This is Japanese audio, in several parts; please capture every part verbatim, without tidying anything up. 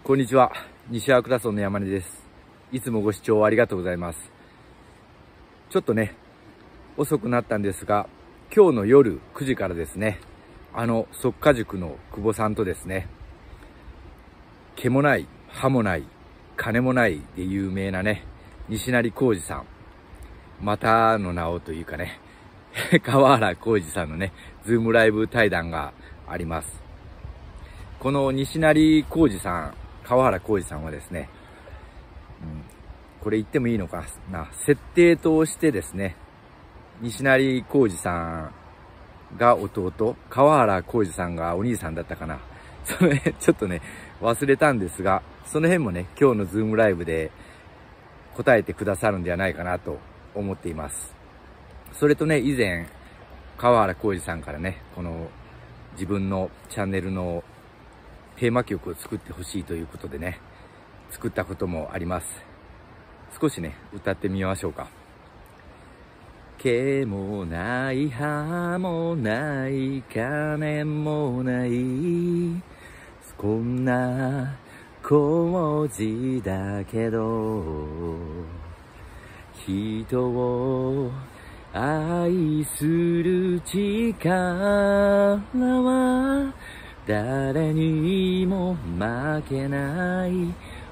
こんにちは。西粟倉村の山根です。いつもご視聴ありがとうございます。ちょっとね、遅くなったんですが、今日の夜くじからですね、あの、即家塾の久保さんとですね、毛もない、歯もない、金もないで有名なね、西成浩二さん、またの名をというかね、川原浩二さんのね、ズームライブ対談があります。この西成浩二さん、川原浩二さんはですね、うん、これ言ってもいいのかな、設定としてですね、西成浩二さんが弟、川原浩二さんがお兄さんだったかな。その辺ちょっとね、忘れたんですが、その辺もね、今日のズームライブで答えてくださるんではないかなと思っています。それとね、以前、川原浩二さんからね、この自分のチャンネルのテーマ曲を作ってほしいということでね、作ったこともあります。少しね、歌ってみましょうか。毛もない歯もない金もないこんな工事だけど人を愛する力は誰にも負けない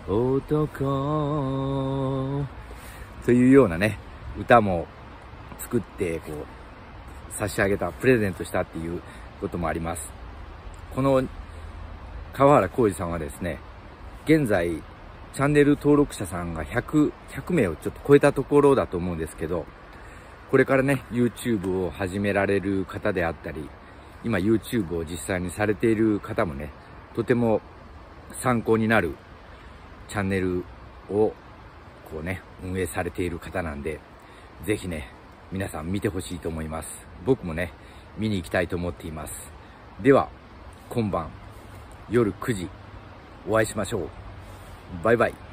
男というようなね、歌も作ってこう差し上げた、プレゼントしたっていうこともあります。この川原浩二さんはですね、現在チャンネル登録者さんがひゃく、ひゃくめいをちょっと超えたところだと思うんですけど、これからね YouTube を始められる方であったり、今 YouTube を実際にされている方もね、とても参考になるチャンネルをこうね運営されている方なんで、ぜひね皆さん見てほしいと思います。僕もね見に行きたいと思っています。では今晩夜くじお会いしましょう。バイバイ。